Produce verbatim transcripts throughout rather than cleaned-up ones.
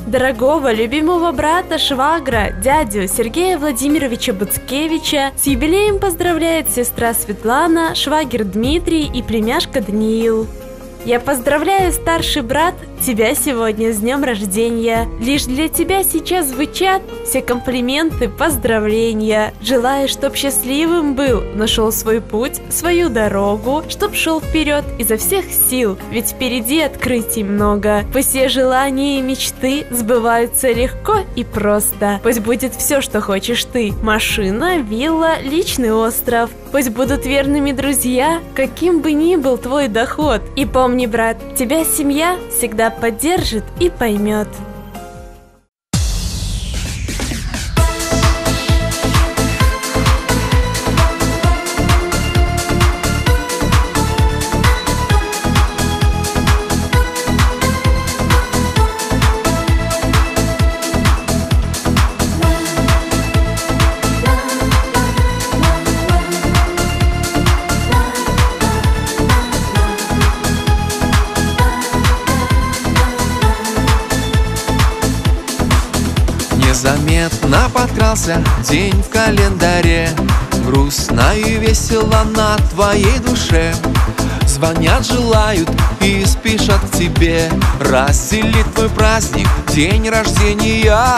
Дорогого, любимого брата, швагра, дядю Сергея Владимировича Буцкевича с юбилеем поздравляет сестра Светлана, швагер Дмитрий и племяшка Даниил. Я поздравляю, старший брат, тебя сегодня с днем рождения. Лишь для тебя сейчас звучат все комплименты, поздравления. Желаю, чтоб счастливым был, нашел свой путь, свою дорогу, чтоб шел вперед изо всех сил, ведь впереди открытий много. Пусть все желания и мечты сбываются легко и просто. Пусть будет все, что хочешь ты. Машина, вилла, личный остров. Пусть будут верными друзья, каким бы ни был твой доход. И помни, брат, тебя семья всегда поддержит и поймет. Незаметно подкрался день в календаре, грустно и весело на твоей душе. Звонят, желают и спешат к тебе разделить твой праздник, день рождения.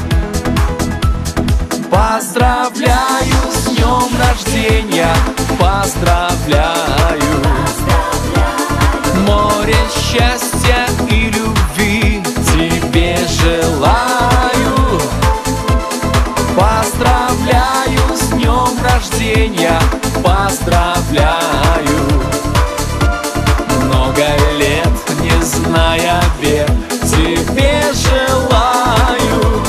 Поздравляю с днем рождения, поздравляю. Море счастья и любви тебе желаю. Поздравляю с днем рождения, поздравляю. Много лет, не зная бед, тебе желаю.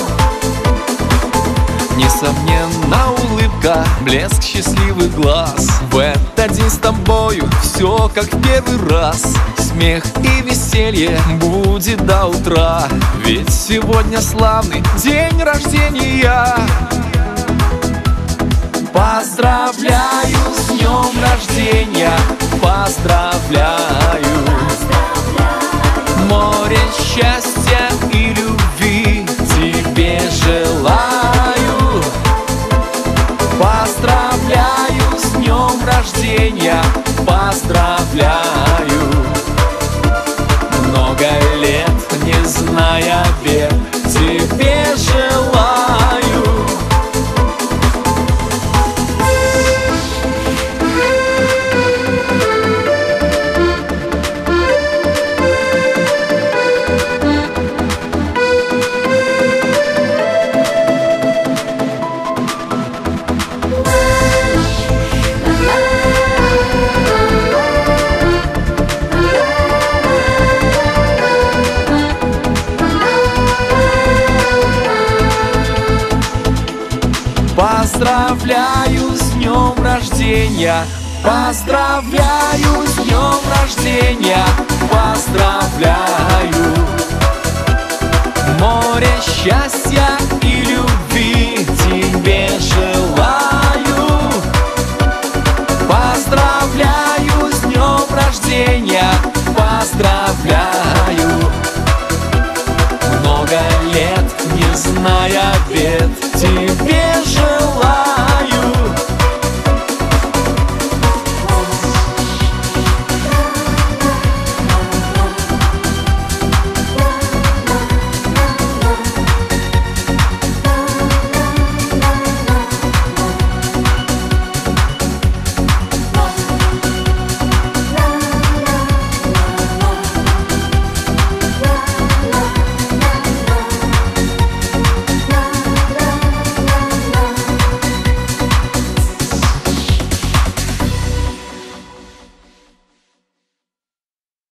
Несомненно, улыбка, блеск счастливых глаз. В этот день с тобою все как в первый раз. Смех и веселье будет до утра, ведь сегодня славный день рождения. Поздравляю с днем рождения, поздравляю. Море счастья и любви тебе желаю. Поздравляю с днем рождения, поздравляю. Много лет, не зная бед, тебе желаю. Поздравляю с днем рождения, поздравляю с днем рождения, поздравляю. Море счастья и любви тебе желаю. Поздравляю с днем рождения, поздравляю. Много лет, не зная бед, тебе